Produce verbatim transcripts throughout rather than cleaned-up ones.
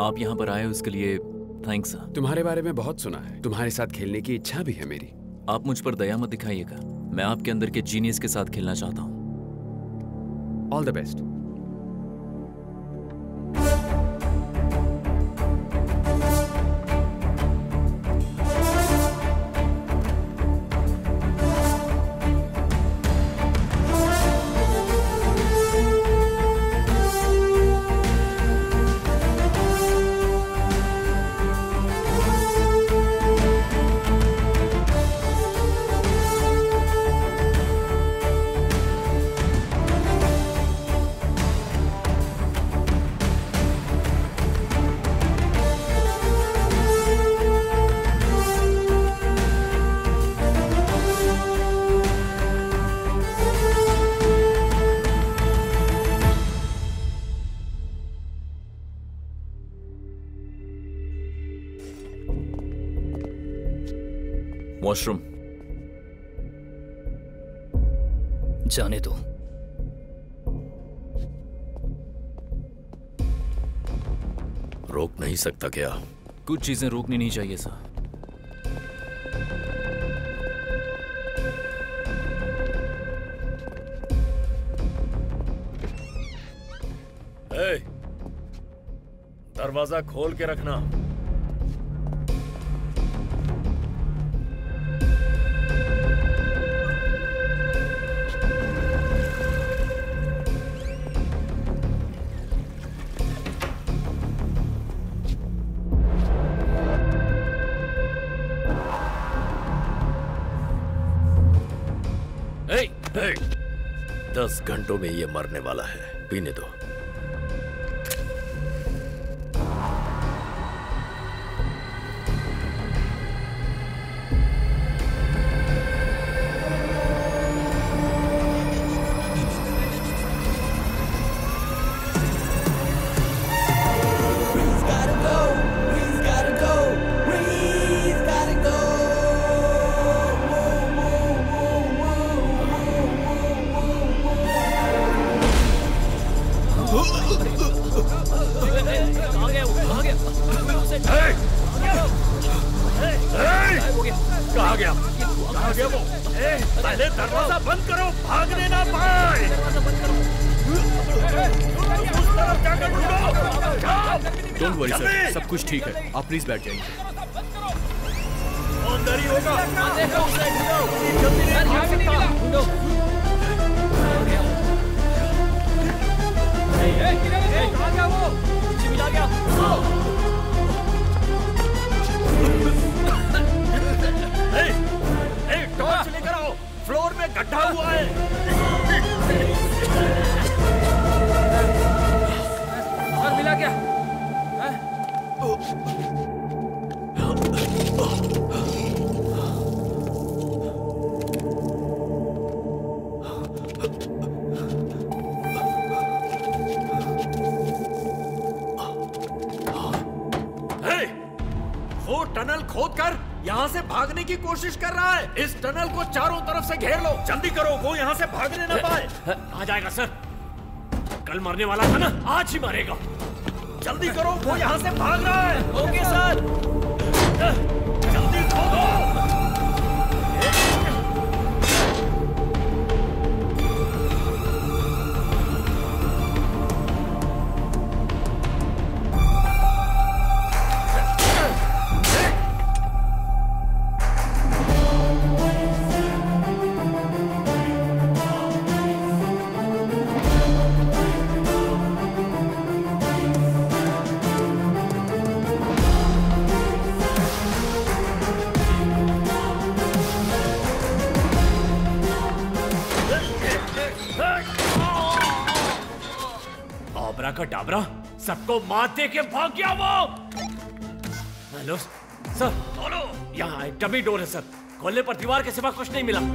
आप यहाँ पर आए उसके लिए थैंक्स सर। तुम्हारे बारे में बहुत सुना है, तुम्हारे साथ खेलने की इच्छा भी है मेरी। आप मुझ पर दया मत दिखाइएगा, मैं आपके अंदर के जीनियस के साथ खेलना चाहता हूँ। All the best. वॉशरूम जाने दो। रोक नहीं सकता क्या? कुछ चीजें रोकनी नहीं चाहिए सर। ए, दरवाजा खोल के रखना। दस घंटों में ये मरने वाला है, पीने दो। कहाँ गया? कहाँ गया वो? ए, पहले दरवाजा बंद करो, भागने ना पाए। उस तरफ जाकर ढूंढो। डोंट वरी सर, सब कुछ ठीक है, आप प्लीज बैठ जाइए। अंदर ही होगा। टॉर्च लेकर आओ, फ्लोर में गड्ढा हुआ है। सर मिला क्या? वो टनल खोदकर यहाँ से भागने की कोशिश कर रहा है। इस टनल को चारों तरफ से घेर लो, जल्दी करो, वो यहाँ से भागने ना पाए। आ जाएगा सर, कल मरने वाला था ना, आज ही मरेगा। जल्दी करो, वो यहाँ से भाग रहा है। Okay sir. जल्दी खोदो। का डाबरा सबको मार दे के भाग गया वो। हेलो सर, बोलो। यहाँ एक डमी डोर है सर, खोलने पर दीवार के सिवा कुछ नहीं मिला।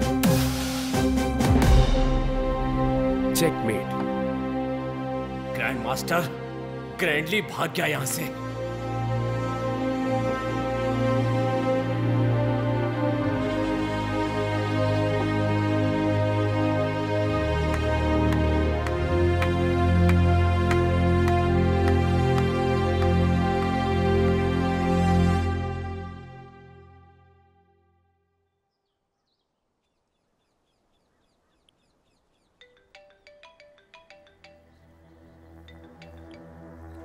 चेकमेट। ग्रैंड मास्टर ग्रैंडली भाग गया यहाँ से।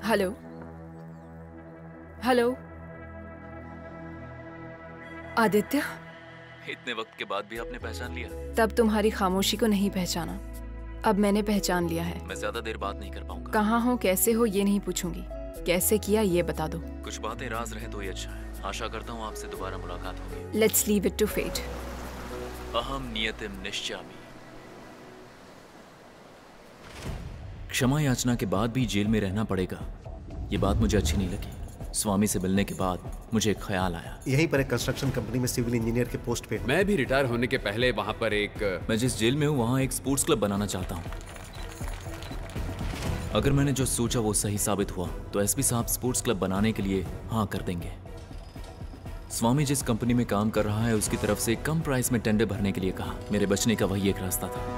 हेलो हेलो आदित्य, इतने वक्त के बाद भी आपने पहचान लिया? तब तुम्हारी खामोशी को नहीं पहचाना, अब मैंने पहचान लिया है। मैं ज्यादा देर बात नहीं कर पाऊंगा। कहाँ हो, कैसे हो ये नहीं पूछूंगी, कैसे किया ये बता दो। कुछ बातें राज रहे तो ये अच्छा है। आशा करता हूँ आपसे दोबारा मुलाकात होगी। Let's leave it to fate. अहम नियतिम निश्चामि। क्षमा याचना के बाद भी जेल में रहना पड़ेगा, ये बात मुझे अच्छी नहीं लगी। स्वामी से मिलने के बाद मुझे एक ख्याल आया। यहीं पर एक कंस्ट्रक्शन कंपनी में सिविल इंजीनियर के पोस्ट पे। मैं भी रिटायर होने के पहले वहाँ पर एक मैं जिस जेल में हूँ वहाँ एक स्पोर्ट्स क्लब बनाना चाहता हूँ। अगर मैंने जो सोचा वो सही साबित हुआ तो एसपी साहब स्पोर्ट्स क्लब बनाने के लिए हाँ कर देंगे। स्वामी जिस कंपनी में काम कर रहा है उसकी तरफ से कम प्राइस में टेंडर भरने के लिए कहा। मेरे बचने का वही एक रास्ता था।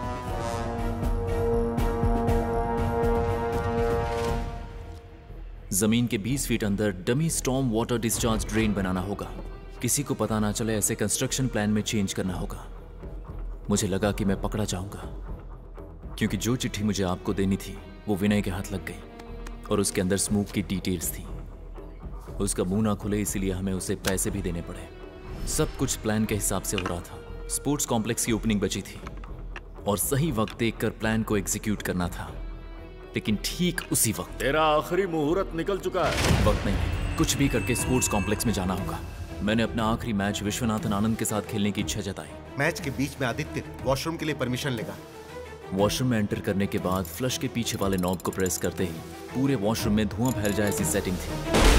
जमीन के बीस फीट अंदर dummy storm water discharge drain बनाना होगा। किसी को पता ना चले ऐसे कंस्ट्रक्शन प्लान में चेंज करना होगा। मुझे लगा कि मैं पकड़ा जाऊंगा क्योंकि जो चिट्ठी मुझे आपको देनी थी वो विनय के हाथ लग गई और उसके अंदर स्मोक की डिटेल्स थी। उसका मुंह ना खुले इसीलिए हमें उसे पैसे भी देने पड़े। सब कुछ प्लान के हिसाब से हो रहा था। स्पोर्ट्स कॉम्प्लेक्स की ओपनिंग बची थी और सही वक्त देखकर प्लान को एग्जीक्यूट करना था, लेकिन ठीक उसी वक्त तेरा आखिरी मुहूर्त निकल चुका है। वक्त नहीं है, कुछ भी करके स्पोर्ट्स कॉम्प्लेक्स में जाना होगा। मैंने अपना आखिरी मैच विश्वनाथन आनंद के साथ खेलने की इच्छा जताई। मैच के बीच में आदित्य वॉशरूम के लिए परमिशन लेगा। वॉशरूम में एंटर करने के बाद फ्लश के पीछे वाले नॉब को प्रेस करते ही पूरे वॉशरूम में धुआं फैल जाए ऐसी सेटिंग थी।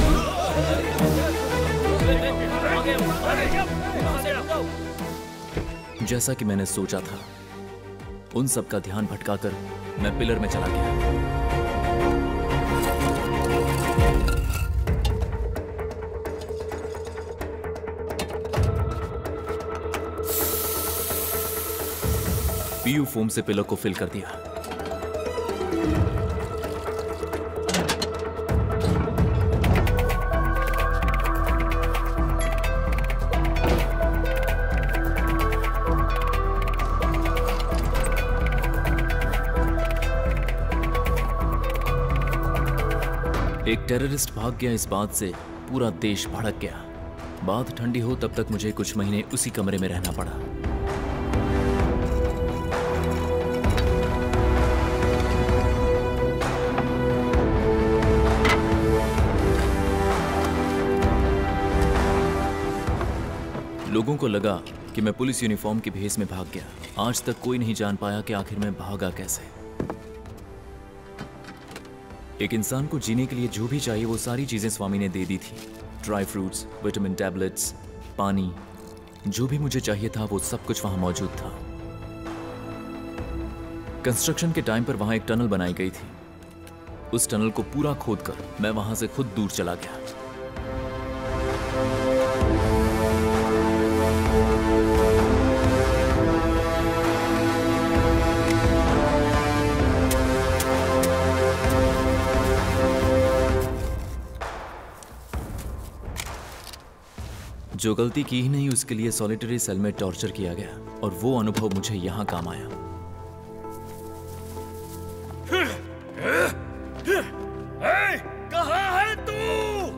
जैसा कि मैंने सोचा था, उन सब का ध्यान भटकाकर मैं पिलर में चला गया। पीयू फोम से पिलर को फिल कर दिया। एक टेररिस्ट भाग गया, इस बात से पूरा देश भड़क गया। बात ठंडी हो तब तक मुझे कुछ महीने उसी कमरे में रहना पड़ा। लोगों को लगा कि मैं पुलिस यूनिफॉर्म की भेस में भाग गया। आज तक कोई नहीं जान पाया कि आखिर मैं भागा कैसे। एक इंसान को जीने के लिए जो भी चाहिए वो सारी चीजें स्वामी ने दे दी थी। ड्राई फ्रूट्स, विटामिन टैबलेट्स, पानी, जो भी मुझे चाहिए था वो सब कुछ वहां मौजूद था। कंस्ट्रक्शन के टाइम पर वहां एक टनल बनाई गई थी। उस टनल को पूरा खोदकर मैं वहां से खुद दूर चला गया। जो गलती की ही नहीं उसके लिए सॉलिटरी सेल में टॉर्चर किया गया और वो अनुभव मुझे यहां काम आया। कहाँ है तू?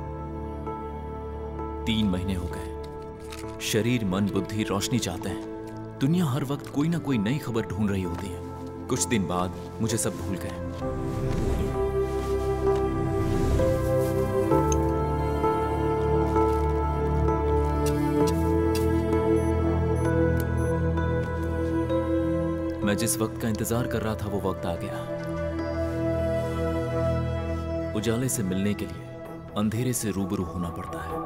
तीन महीने हो गए। शरीर, मन, बुद्धि रोशनी चाहते हैं। दुनिया हर वक्त कोई ना कोई नई खबर ढूंढ रही होती है। कुछ दिन बाद मुझे सब भूल गए। मैं जिस वक्त का इंतजार कर रहा था वो वक्त आ गया। उजाले से मिलने के लिए अंधेरे से रूबरू होना पड़ता है।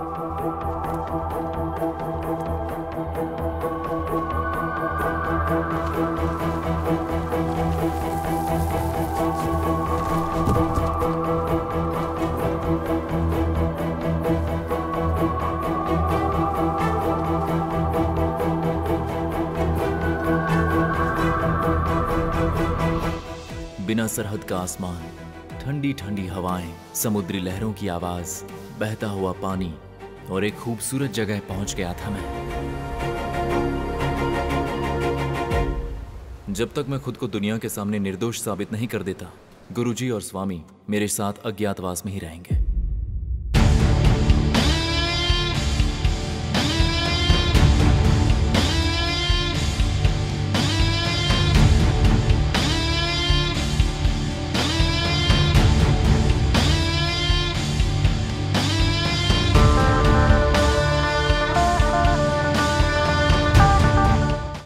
बिना सरहद का आसमान, ठंडी ठंडी हवाएं, समुद्री लहरों की आवाज, बहता हुआ पानी और एक खूबसूरत जगह पहुंच गया था मैं। जब तक मैं खुद को दुनिया के सामने निर्दोष साबित नहीं कर देता गुरुजी और स्वामी मेरे साथ अज्ञातवास में ही रहेंगे।